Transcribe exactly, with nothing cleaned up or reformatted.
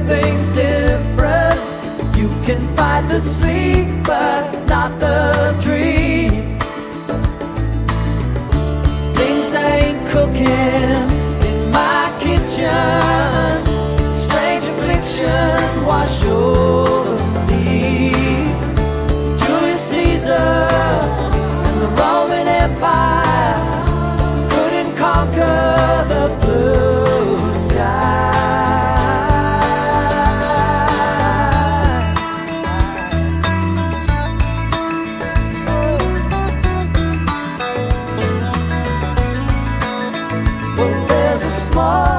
everything's different. You can fight the sleep, but not the dream. Things ain't cooking in my kitchen. Strange affliction wash over me. Julius Caesar and the Roman Empire couldn't conquer the blue sky. Well, there's a small